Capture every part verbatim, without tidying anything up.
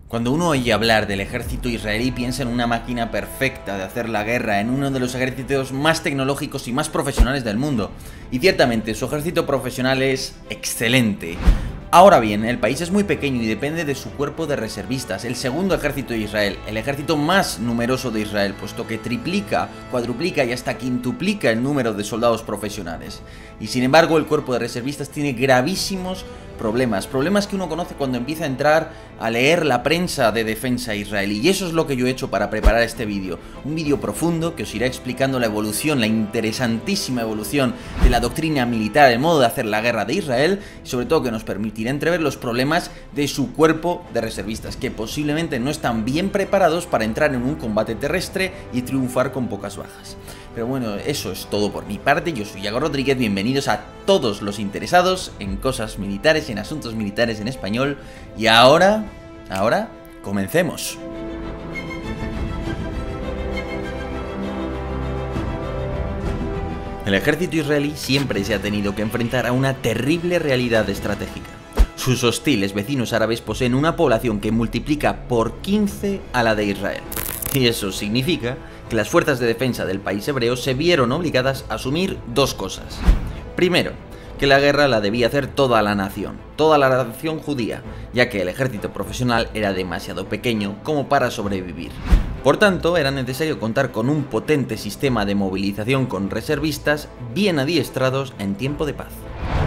Cuando uno oye hablar del ejército israelí piensa en una máquina perfecta de hacer la guerra, en uno de los ejércitos más tecnológicos y más profesionales del mundo. Y ciertamente su ejército profesional es excelente. Ahora bien, el país es muy pequeño y depende de su cuerpo de reservistas, el segundo ejército de Israel, el ejército más numeroso de Israel, puesto que triplica, cuadruplica y hasta quintuplica el número de soldados profesionales. Y sin embargo, el cuerpo de reservistas tiene gravísimos problemas, problemas que uno conoce cuando empieza a entrar a leer la prensa de defensa israelí. Y eso es lo que yo he hecho para preparar este vídeo, un vídeo profundo que os irá explicando la evolución, la interesantísima evolución de la doctrina militar, el modo de hacer la guerra de Israel, y sobre todo que nos permitirá entrever los problemas de su cuerpo de reservistas, que posiblemente no están bien preparados para entrar en un combate terrestre y triunfar con pocas bajas. Pero bueno, eso es todo por mi parte. Yo soy Yago Rodríguez, bienvenidos a todos los interesados en cosas militares, en asuntos militares en español. Y ahora, ahora, comencemos. El ejército israelí siempre se ha tenido que enfrentar a una terrible realidad estratégica. Sus hostiles vecinos árabes poseen una población que multiplica por quince a la de Israel. Y eso significa que las fuerzas de defensa del país hebreo se vieron obligadas a asumir dos cosas. Primero, que la guerra la debía hacer toda la nación, toda la nación judía, ya que el ejército profesional era demasiado pequeño como para sobrevivir. Por tanto, era necesario contar con un potente sistema de movilización con reservistas bien adiestrados en tiempo de paz.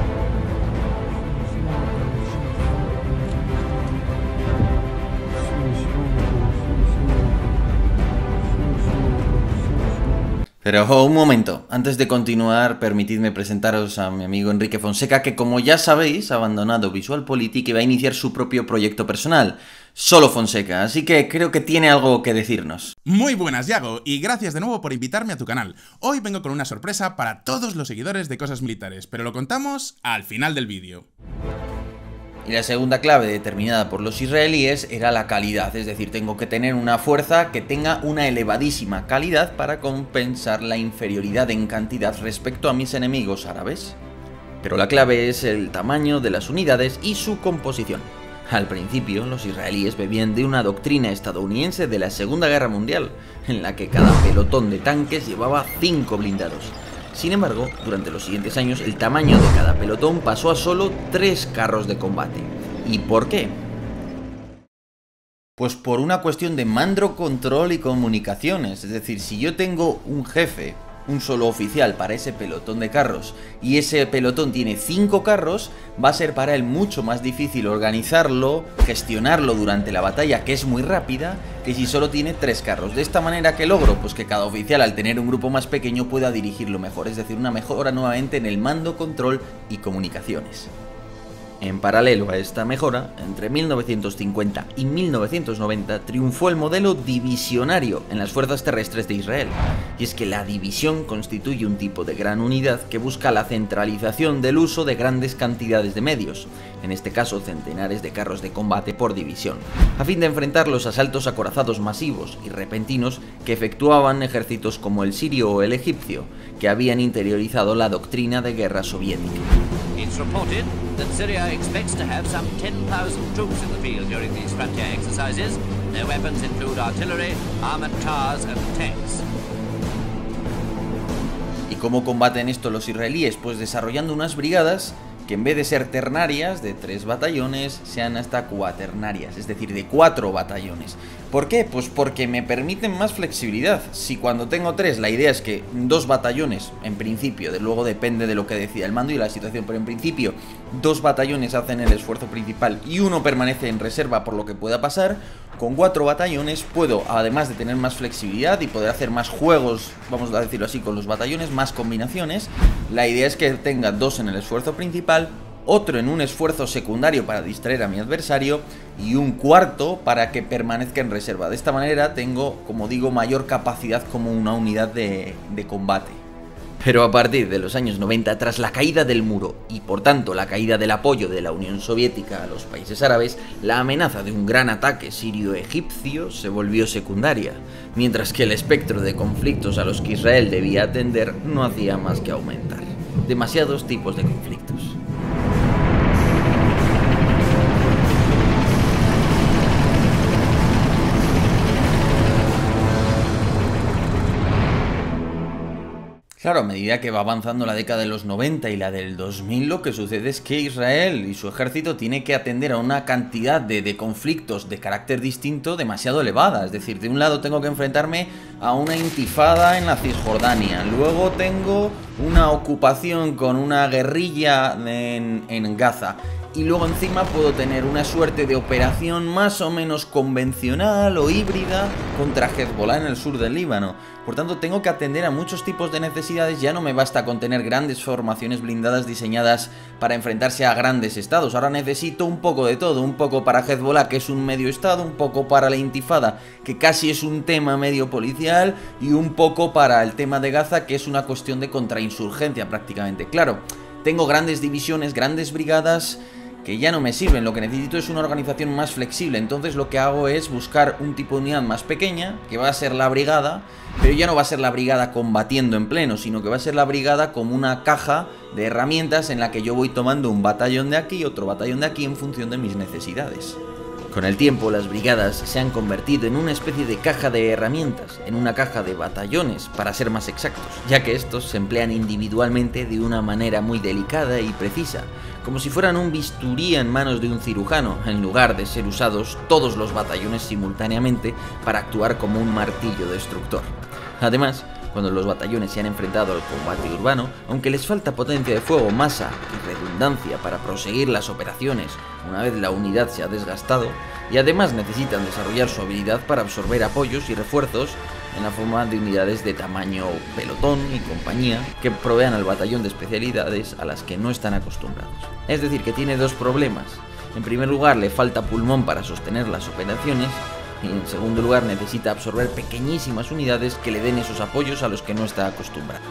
Pero oh, un momento, antes de continuar, permitidme presentaros a mi amigo Enrique Fonseca, que como ya sabéis, ha abandonado VisualPolitik y va a iniciar su propio proyecto personal, Solo Fonseca, así que creo que tiene algo que decirnos. Muy buenas, Yago, y gracias de nuevo por invitarme a tu canal. Hoy vengo con una sorpresa para todos los seguidores de Cosas Militares, pero lo contamos al final del vídeo. Y la segunda clave determinada por los israelíes era la calidad, es decir, tengo que tener una fuerza que tenga una elevadísima calidad para compensar la inferioridad en cantidad respecto a mis enemigos árabes. Pero la clave es el tamaño de las unidades y su composición. Al principio, los israelíes bebían de una doctrina estadounidense de la Segunda Guerra Mundial, en la que cada pelotón de tanques llevaba cinco blindados. Sin embargo, durante los siguientes años el tamaño de cada pelotón pasó a solo tres carros de combate. ¿Y por qué? Pues por una cuestión de mando, control y comunicaciones. Es decir, si yo tengo un jefe, un solo oficial para ese pelotón de carros, y ese pelotón tiene cinco carros, va a ser para él mucho más difícil organizarlo, gestionarlo durante la batalla, que es muy rápida, que si solo tiene tres carros. De esta manera, ¿qué logro? Pues que cada oficial, al tener un grupo más pequeño, pueda dirigirlo mejor, es decir, una mejora nuevamente en el mando, control y comunicaciones. En paralelo a esta mejora, entre mil novecientos cincuenta y mil novecientos noventa triunfó el modelo divisionario en las fuerzas terrestres de Israel. Y es que la división constituye un tipo de gran unidad que busca la centralización del uso de grandes cantidades de medios, en este caso centenares de carros de combate por división, a fin de enfrentar los asaltos acorazados masivos y repentinos que efectuaban ejércitos como el sirio o el egipcio, que habían interiorizado la doctrina de guerra soviética. It's reported that Syria expects to have some ten thousand troops in the field during these frontier exercises. Their weapons include artillery, armored cars and tanks. ¿Y cómo combaten esto los israelíes? Pues desarrollando unas brigadas que en vez de ser ternarias de tres batallones sean hasta cuaternarias, es decir, de cuatro batallones. ¿Por qué? Pues porque me permiten más flexibilidad. Si cuando tengo tres la idea es que dos batallones, en principio, de luego depende de lo que decida el mando y la situación, pero en principio dos batallones hacen el esfuerzo principal y uno permanece en reserva por lo que pueda pasar, con cuatro batallones puedo, además de tener más flexibilidad y poder hacer más juegos, vamos a decirlo así, con los batallones, más combinaciones. La idea es que tenga dos en el esfuerzo principal, otro en un esfuerzo secundario para distraer a mi adversario y un cuarto para que permanezca en reserva. De esta manera tengo, como digo, mayor capacidad como una unidad de, de combate. Pero a partir de los años noventa, tras la caída del muro y por tanto la caída del apoyo de la Unión Soviética a los países árabes, la amenaza de un gran ataque sirio-egipcio se volvió secundaria, mientras que el espectro de conflictos a los que Israel debía atender no hacía más que aumentar. Demasiados tipos de conflictos. Claro, a medida que va avanzando la década de los noventa y la del dos mil, lo que sucede es que Israel y su ejército tiene que atender a una cantidad de, de conflictos de carácter distinto demasiado elevada. Es decir, de un lado tengo que enfrentarme a una intifada en la Cisjordania, luego tengo una ocupación con una guerrilla en, en Gaza, y luego encima puedo tener una suerte de operación más o menos convencional o híbrida contra Hezbollah en el sur del Líbano. Por tanto, tengo que atender a muchos tipos de necesidades. Ya no me basta con tener grandes formaciones blindadas diseñadas para enfrentarse a grandes estados. Ahora necesito un poco de todo, un poco para Hezbollah, que es un medio estado, un poco para la intifada, que casi es un tema medio policial, y un poco para el tema de Gaza, que es una cuestión de contrainsurgencia prácticamente. Claro, tengo grandes divisiones, grandes brigadas que ya no me sirven. Lo que necesito es una organización más flexible. Entonces lo que hago es buscar un tipo de unidad más pequeña, que va a ser la brigada, pero ya no va a ser la brigada combatiendo en pleno, sino que va a ser la brigada como una caja de herramientas en la que yo voy tomando un batallón de aquí y otro batallón de aquí en función de mis necesidades. Con el tiempo, las brigadas se han convertido en una especie de caja de herramientas, en una caja de batallones, para ser más exactos, ya que estos se emplean individualmente de una manera muy delicada y precisa, como si fueran un bisturí en manos de un cirujano, en lugar de ser usados todos los batallones simultáneamente para actuar como un martillo destructor. Además, cuando los batallones se han enfrentado al combate urbano, aunque les falta potencia de fuego, masa y redundancia para proseguir las operaciones una vez la unidad se ha desgastado, y además necesitan desarrollar su habilidad para absorber apoyos y refuerzos en la forma de unidades de tamaño pelotón y compañía que provean al batallón de especialidades a las que no están acostumbrados. Es decir, que tiene dos problemas. En primer lugar, le falta pulmón para sostener las operaciones, y en segundo lugar necesita absorber pequeñísimas unidades que le den esos apoyos a los que no está acostumbrado.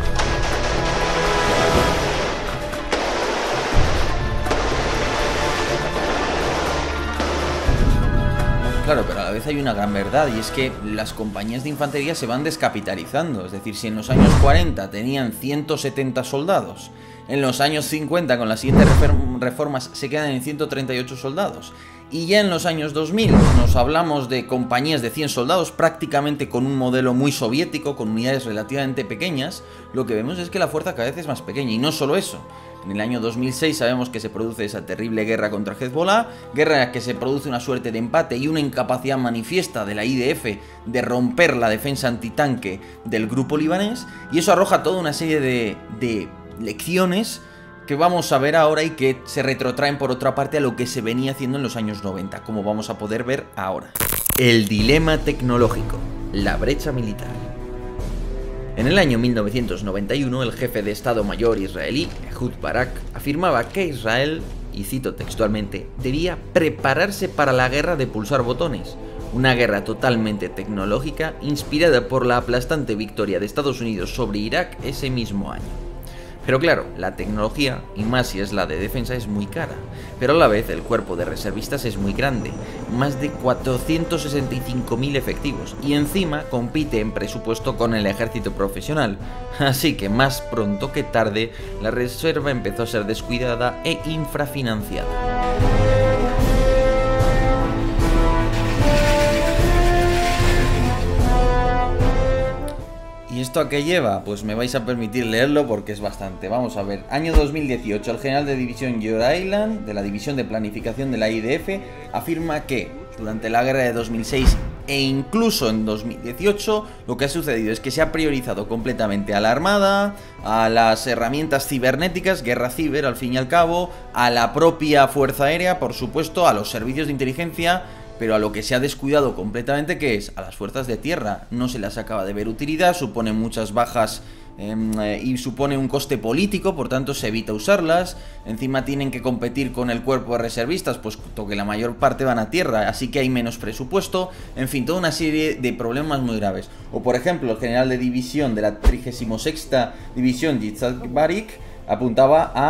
Claro, pero a la vez hay una gran verdad, y es que las compañías de infantería se van descapitalizando. Es decir, si en los años cuarenta tenían ciento setenta soldados, en los años cincuenta con las siguientes reformas se quedan en ciento treinta y ocho soldados, y ya en los años dos mil nos hablamos de compañías de cien soldados, prácticamente con un modelo muy soviético, con unidades relativamente pequeñas. Lo que vemos es que la fuerza cada vez es más pequeña, y no solo eso. En el año dos mil seis sabemos que se produce esa terrible guerra contra Hezbollah, guerra en la que se produce una suerte de empate y una incapacidad manifiesta de la I D F de romper la defensa antitanque del grupo libanés, y eso arroja toda una serie de, de lecciones que vamos a ver ahora y que se retrotraen por otra parte a lo que se venía haciendo en los años noventa, como vamos a poder ver ahora. El dilema tecnológico, la brecha militar. En el año mil novecientos noventa y uno, el jefe de Estado Mayor israelí, Ehud Barak, afirmaba que Israel, y cito textualmente, debía prepararse para la guerra de pulsar botones, una guerra totalmente tecnológica inspirada por la aplastante victoria de Estados Unidos sobre Irak ese mismo año. Pero claro, la tecnología, y más si es la de defensa, es muy cara, pero a la vez el cuerpo de reservistas es muy grande, más de cuatrocientos sesenta y cinco mil efectivos, y encima compite en presupuesto con el ejército profesional, así que más pronto que tarde la reserva empezó a ser descuidada e infrafinanciada. ¿Y esto a qué lleva? Pues me vais a permitir leerlo porque es bastante. Vamos a ver. Año dos mil dieciocho, el general de división Yorav, de la división de planificación de la I D F, afirma que durante la guerra de dos mil seis e incluso en dos mil dieciocho, lo que ha sucedido es que se ha priorizado completamente a la armada, a las herramientas cibernéticas, guerra ciber al fin y al cabo, a la propia fuerza aérea, por supuesto, a los servicios de inteligencia, pero a lo que se ha descuidado completamente, que es a las fuerzas de tierra. No se las acaba de ver utilidad, supone muchas bajas eh, y supone un coste político, por tanto se evita usarlas. Encima tienen que competir con el cuerpo de reservistas, puesto que la mayor parte van a tierra, así que hay menos presupuesto. En fin, toda una serie de problemas muy graves. O por ejemplo, el general de división de la trigésima sexta división, Yitzhak Barik, apuntaba a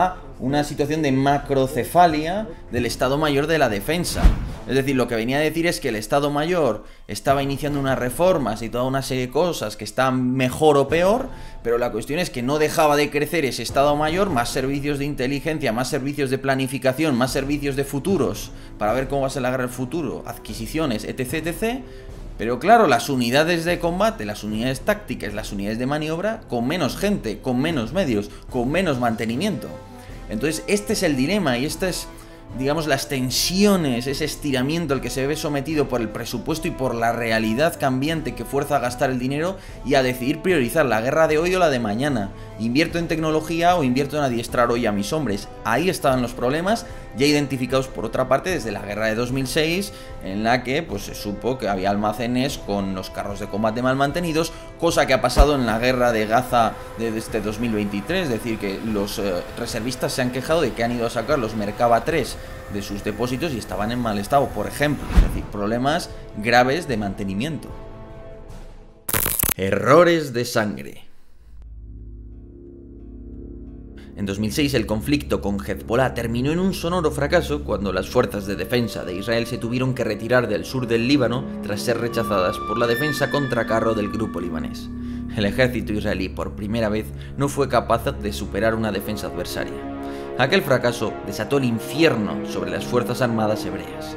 una situación de macrocefalia del Estado Mayor de la Defensa. Es decir, lo que venía a decir es que el Estado Mayor estaba iniciando unas reformas y toda una serie de cosas que están mejor o peor, pero la cuestión es que no dejaba de crecer ese Estado Mayor, más servicios de inteligencia, más servicios de planificación, más servicios de futuros, para ver cómo va a ser la guerra del futuro, adquisiciones, etc, etcétera. Pero claro, las unidades de combate, las unidades tácticas, las unidades de maniobra, con menos gente, con menos medios, con menos mantenimiento. Entonces, este es el dilema y esta es, digamos, las tensiones, ese estiramiento al que se ve sometido por el presupuesto y por la realidad cambiante que fuerza a gastar el dinero y a decidir priorizar la guerra de hoy o la de mañana. ¿Invierto en tecnología o invierto en adiestrar hoy a mis hombres? Ahí estaban los problemas, ya identificados por otra parte desde la guerra de dos mil seis, en la que pues se supo que había almacenes con los carros de combate mal mantenidos, cosa que ha pasado en la guerra de Gaza de este dos mil veintitrés, es decir, que los eh, reservistas se han quejado de que han ido a sacar los Merkava tres de sus depósitos y estaban en mal estado, por ejemplo, es decir, problemas graves de mantenimiento. Errores de sangre. En dos mil seis el conflicto con Hezbollah terminó en un sonoro fracaso cuando las fuerzas de defensa de Israel se tuvieron que retirar del sur del Líbano tras ser rechazadas por la defensa contracarro del grupo libanés. El ejército israelí por primera vez no fue capaz de superar una defensa adversaria. Aquel fracaso desató el infierno sobre las fuerzas armadas hebreas.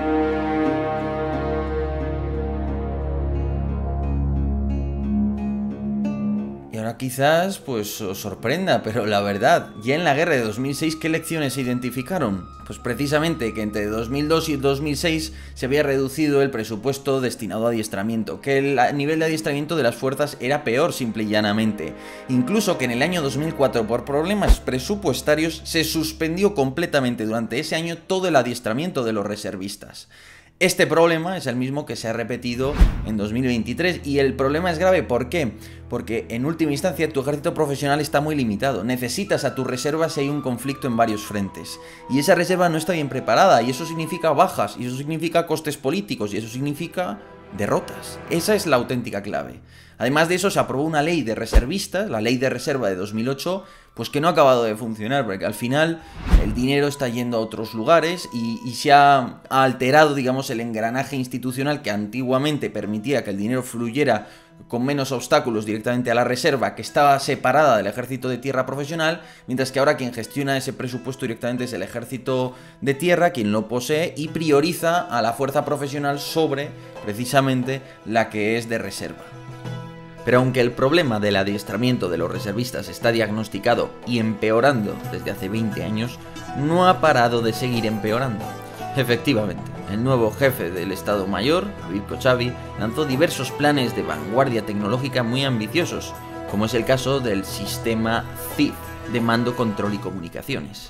Y ahora quizás pues os sorprenda, pero la verdad, ya en la guerra de dos mil seis, ¿qué lecciones se identificaron? Pues precisamente que entre dos mil dos y dos mil seis se había reducido el presupuesto destinado a adiestramiento, que el nivel de adiestramiento de las fuerzas era peor simple y llanamente. Incluso que en el año dos mil cuatro, por problemas presupuestarios, se suspendió completamente durante ese año todo el adiestramiento de los reservistas. Este problema es el mismo que se ha repetido en dos mil veintitrés y el problema es grave. ¿Por qué? Porque en última instancia tu ejército profesional está muy limitado. Necesitas a tu reserva si hay un conflicto en varios frentes. Y esa reserva no está bien preparada y eso significa bajas, y eso significa costes políticos, y eso significa derrotas. Esa es la auténtica clave. Además de eso, se aprobó una ley de reservistas, la ley de reserva de dos mil ocho, pues que no ha acabado de funcionar, porque al final el dinero está yendo a otros lugares y, y se ha, ha alterado, digamos, el engranaje institucional que antiguamente permitía que el dinero fluyera con menos obstáculos directamente a la reserva, que estaba separada del ejército de tierra profesional, mientras que ahora quien gestiona ese presupuesto directamente es el ejército de tierra, quien lo posee y prioriza a la fuerza profesional sobre, precisamente, la que es de reserva. Pero aunque el problema del adiestramiento de los reservistas está diagnosticado y empeorando desde hace veinte años, no ha parado de seguir empeorando. Efectivamente, el nuevo jefe del Estado Mayor, Aviv Kochavi, lanzó diversos planes de vanguardia tecnológica muy ambiciosos, como es el caso del sistema C I D de mando, control y comunicaciones.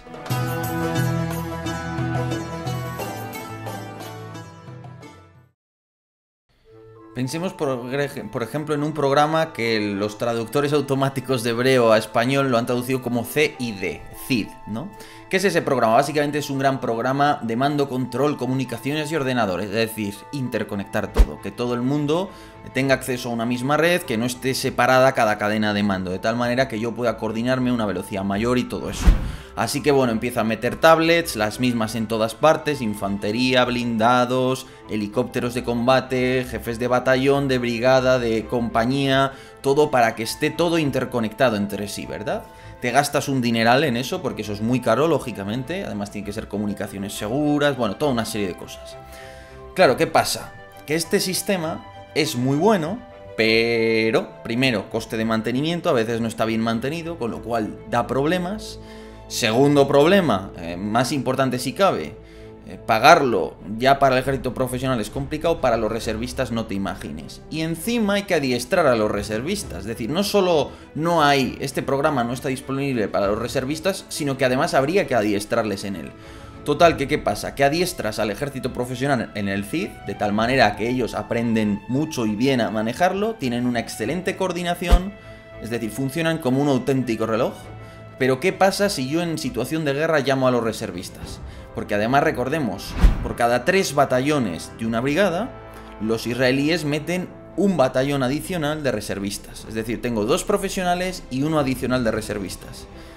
Pensemos, por, por ejemplo, en un programa que los traductores automáticos de hebreo a español lo han traducido como C I D, C I D, ¿no? ¿Qué es ese programa? Básicamente es un gran programa de mando, control, comunicaciones y ordenadores, es decir, interconectar todo, que todo el mundo tenga acceso a una misma red, que no esté separada cada cadena de mando, de tal manera que yo pueda coordinarme a una velocidad mayor y todo eso. Así que bueno, empieza a meter tablets, las mismas en todas partes, infantería, blindados, helicópteros de combate, jefes de batallón, de brigada, de compañía, todo para que esté todo interconectado entre sí, ¿verdad? Te gastas un dineral en eso, porque eso es muy caro, lógicamente, además tiene que ser comunicaciones seguras, bueno, toda una serie de cosas. Claro, ¿qué pasa? Que este sistema es muy bueno, pero, primero, coste de mantenimiento, a veces no está bien mantenido, con lo cual da problemas. Segundo problema, eh, más importante si cabe, eh, pagarlo ya para el ejército profesional es complicado, para los reservistas no te imagines. Y encima hay que adiestrar a los reservistas, es decir, no solo no hay, este programa no está disponible para los reservistas, sino que además habría que adiestrarles en él. Total, que ¿qué pasa? Que adiestras al ejército profesional en el C I D, de tal manera que ellos aprenden mucho y bien a manejarlo, tienen una excelente coordinación, es decir, funcionan como un auténtico reloj. Pero ¿qué pasa si yo en situación de guerra llamo a los reservistas? Porque además recordemos, por cada tres batallones de una brigada, los israelíes meten un batallón adicional de reservistas. Es decir, tengo dos profesionales y uno adicional de reservistas.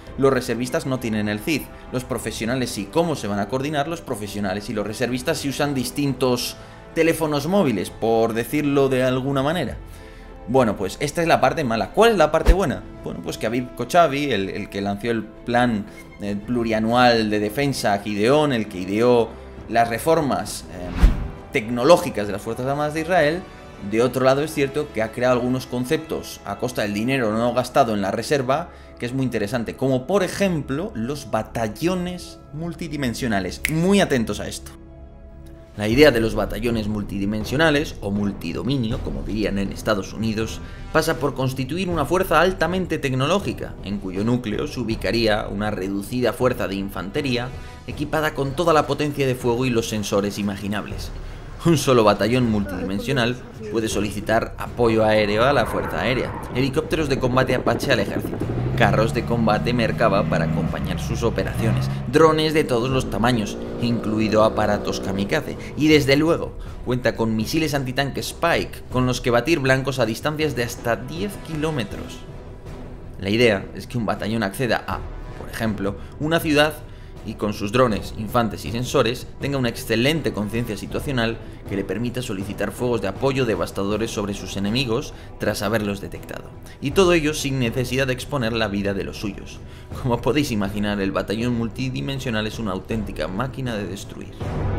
Los reservistas no tienen el C I D, los profesionales sí. ¿Cómo se van a coordinar los profesionales y los reservistas si usan distintos teléfonos móviles, por decirlo de alguna manera? Bueno, pues esta es la parte mala. ¿Cuál es la parte buena? Bueno, pues que Aviv Kochavi, el, el que lanzó el plan el plurianual de defensa, Gideón, el que ideó las reformas eh, tecnológicas de las Fuerzas Armadas de Israel, de otro lado es cierto que ha creado algunos conceptos a costa del dinero no gastado en la reserva, que es muy interesante, como por ejemplo los batallones multidimensionales. Muy atentos a esto. La idea de los batallones multidimensionales, o multidominio, como dirían en Estados Unidos, pasa por constituir una fuerza altamente tecnológica, en cuyo núcleo se ubicaría una reducida fuerza de infantería, equipada con toda la potencia de fuego y los sensores imaginables. Un solo batallón multidimensional puede solicitar apoyo aéreo a la Fuerza Aérea, helicópteros de combate Apache al ejército, carros de combate Merkava para acompañar sus operaciones, drones de todos los tamaños, incluido aparatos kamikaze, y desde luego cuenta con misiles antitanque Spike, con los que batir blancos a distancias de hasta diez kilómetros. La idea es que un batallón acceda a, por ejemplo, una ciudad y con sus drones, infantes y sensores tenga una excelente conciencia situacional que le permita solicitar fuegos de apoyo devastadores sobre sus enemigos tras haberlos detectado. Y todo ello sin necesidad de exponer la vida de los suyos. Como podéis imaginar, el batallón multidimensional es una auténtica máquina de destruir.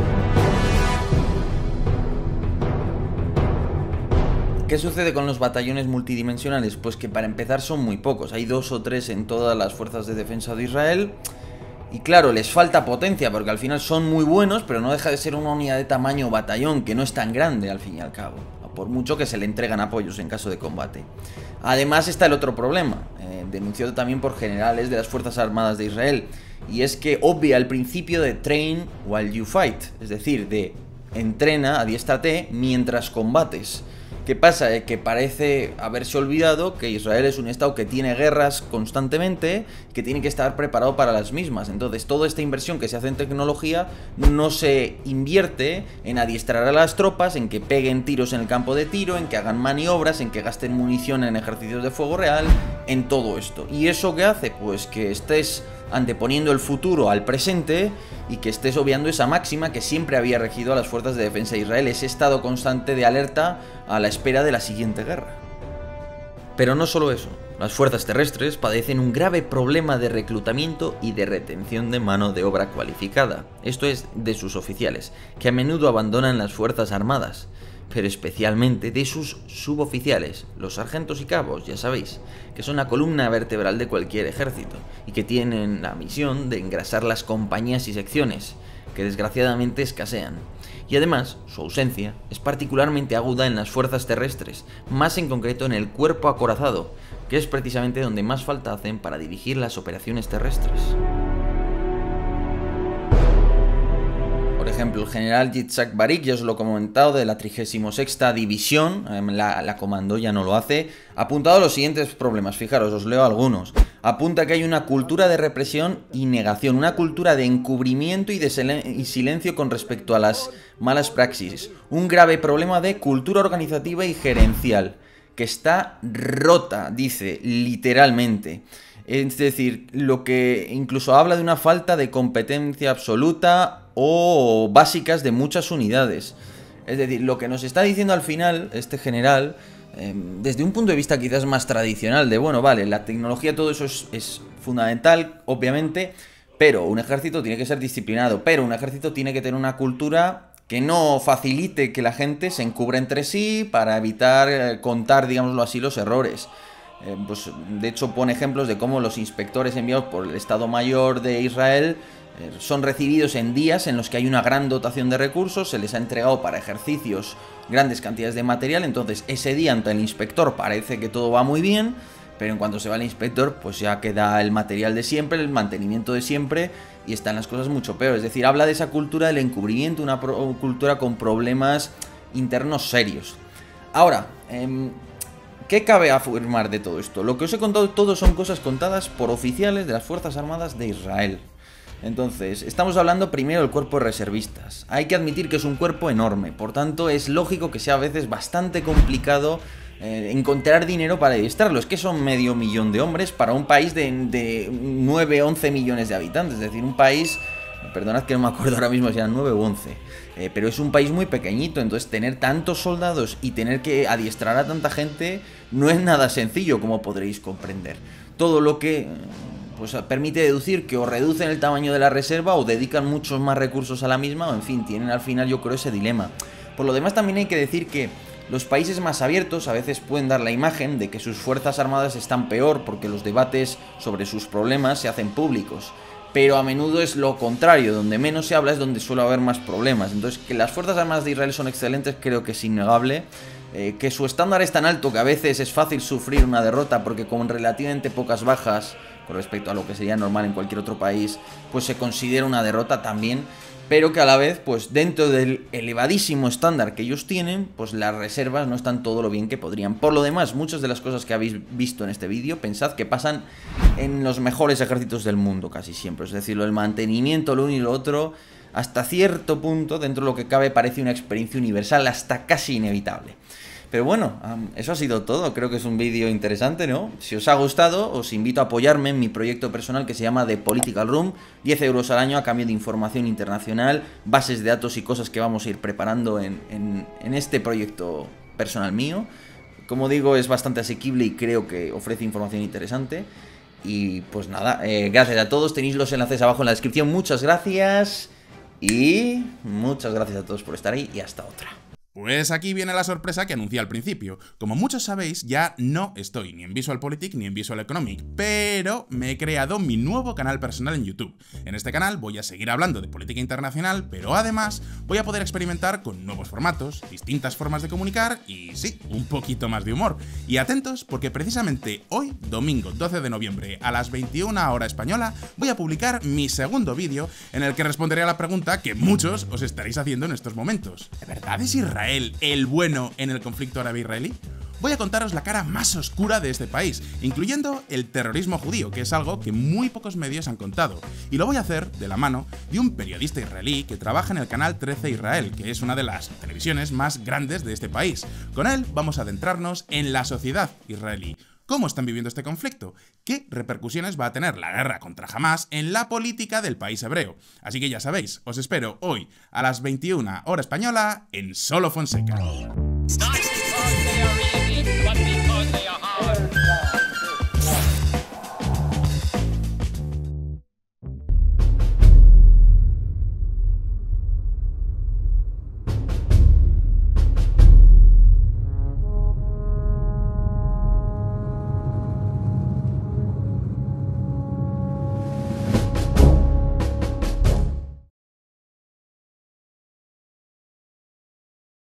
¿Qué sucede con los batallones multidimensionales? Pues que para empezar son muy pocos, hay dos o tres en todas las fuerzas de defensa de Israel. Y claro, les falta potencia porque al final son muy buenos, pero no deja de ser una unidad de tamaño batallón que no es tan grande al fin y al cabo, por mucho que se le entregan apoyos en caso de combate. Además está el otro problema, eh, denunciado también por generales de las Fuerzas Armadas de Israel, y es que obvia el principio de train while you fight, es decir, de entrena, adiéstrate mientras combates. ¿Qué pasa? Eh, que parece haberse olvidado que Israel es un estado que tiene guerras constantemente, que tiene que estar preparado para las mismas. Entonces, toda esta inversión que se hace en tecnología no se invierte en adiestrar a las tropas, en que peguen tiros en el campo de tiro, en que hagan maniobras, en que gasten munición en ejercicios de fuego real, en todo esto. ¿Y eso qué hace? Pues que estés anteponiendo el futuro al presente y que estés obviando esa máxima que siempre había regido a las fuerzas de defensa de Israel, ese estado constante de alerta a la espera de la siguiente guerra. Pero no solo eso, las fuerzas terrestres padecen un grave problema de reclutamiento y de retención de mano de obra cualificada, esto es, de sus oficiales, que a menudo abandonan las fuerzas armadas, pero especialmente de sus suboficiales, los sargentos y cabos, ya sabéis, que son la columna vertebral de cualquier ejército y que tienen la misión de engrasar las compañías y secciones, que desgraciadamente escasean. Y además, su ausencia es particularmente aguda en las fuerzas terrestres, más en concreto en el cuerpo acorazado, que es precisamente donde más falta hacen para dirigir las operaciones terrestres. Por ejemplo, el general Yitzhak Barik, ya os lo he comentado, de la trigésima sexta División, la, la comandó, ya no lo hace, ha apuntado los siguientes problemas, fijaros, os leo algunos. Apunta que hay una cultura de represión y negación, una cultura de encubrimiento y de y silencio con respecto a las malas praxis, un grave problema de cultura organizativa y gerencial, que está rota, dice, literalmente. Es decir, lo que incluso habla de una falta de competencia absoluta o básicas de muchas unidades. Es decir, lo que nos está diciendo al final este general, eh, desde un punto de vista quizás más tradicional, de bueno, vale, la tecnología, todo eso es, es fundamental, obviamente, pero un ejército tiene que ser disciplinado, pero un ejército tiene que tener una cultura que no facilite que la gente se encubra entre sí para evitar eh, contar, digámoslo así, los errores. Eh, pues, de hecho pone ejemplos de cómo los inspectores enviados por el Estado Mayor de Israel eh, son recibidos en días en los que hay una gran dotación de recursos, se les ha entregado para ejercicios grandes cantidades de material, entonces ese día ante el inspector parece que todo va muy bien, pero en cuanto se va el inspector pues ya queda el material de siempre, el mantenimiento de siempre y están las cosas mucho peor. Es decir, habla de esa cultura del encubrimiento, una pro- cultura con problemas internos serios. Ahora, eh, ¿qué cabe afirmar de todo esto? Lo que os he contado todo son cosas contadas por oficiales de las Fuerzas Armadas de Israel. Entonces, estamos hablando primero del cuerpo de reservistas. Hay que admitir que es un cuerpo enorme, por tanto es lógico que sea a veces bastante complicado eh, encontrar dinero para adiestrarlos, que son medio millón de hombres para un país de, de nueve, once millones de habitantes, es decir, un país, perdonad que no me acuerdo ahora mismo si eran nueve o once, eh, pero es un país muy pequeñito, entonces tener tantos soldados y tener que adiestrar a tanta gente no es nada sencillo, como podréis comprender. Todo lo que pues permite deducir que o reducen el tamaño de la reserva o dedican muchos más recursos a la misma, o en fin, tienen al final yo creo ese dilema. Por lo demás también hay que decir que los países más abiertos a veces pueden dar la imagen de que sus fuerzas armadas están peor porque los debates sobre sus problemas se hacen públicos. Pero a menudo es lo contrario, donde menos se habla es donde suele haber más problemas. Entonces, que las fuerzas armadas de Israel son excelentes creo que es innegable. Eh, que su estándar es tan alto que a veces es fácil sufrir una derrota porque con relativamente pocas bajas con respecto a lo que sería normal en cualquier otro país, pues se considera una derrota también. Pero que a la vez, pues dentro del elevadísimo estándar que ellos tienen, pues las reservas no están todo lo bien que podrían. Por lo demás, muchas de las cosas que habéis visto en este vídeo, pensad que pasan en los mejores ejércitos del mundo casi siempre. Es decir, el mantenimiento, lo uno y lo otro, hasta cierto punto, dentro de lo que cabe, parece una experiencia universal, hasta casi inevitable. Pero bueno, um, eso ha sido todo. Creo que es un vídeo interesante, ¿no? Si os ha gustado, os invito a apoyarme en mi proyecto personal que se llama The Political Room. diez euros al año a cambio de información internacional, bases de datos y cosas que vamos a ir preparando en, en, en este proyecto personal mío. Como digo, es bastante asequible y creo que ofrece información interesante. Y pues nada, eh, gracias a todos. Tenéis los enlaces abajo en la descripción. Muchas gracias. Y muchas gracias a todos por estar ahí y hasta otra. Pues aquí viene la sorpresa que anuncié al principio. Como muchos sabéis, ya no estoy ni en VisualPolitik ni en VisualEconomic, pero me he creado mi nuevo canal personal en YouTube. En este canal voy a seguir hablando de política internacional, pero además voy a poder experimentar con nuevos formatos, distintas formas de comunicar y sí, un poquito más de humor. Y atentos porque precisamente hoy, domingo doce de noviembre a las veintiuna hora española, voy a publicar mi segundo vídeo en el que responderé a la pregunta que muchos os estaréis haciendo en estos momentos. ¿De verdad es Israel el bueno en el conflicto árabe-israelí? Voy a contaros la cara más oscura de este país, incluyendo el terrorismo judío, que es algo que muy pocos medios han contado. Y lo voy a hacer de la mano de un periodista israelí que trabaja en el canal trece Israel, que es una de las televisiones más grandes de este país. Con él vamos a adentrarnos en la sociedad israelí. ¿Cómo están viviendo este conflicto? ¿Qué repercusiones va a tener la guerra contra Hamás en la política del país hebreo? Así que ya sabéis, os espero hoy a las veintiuna hora española en Solo Fonseca.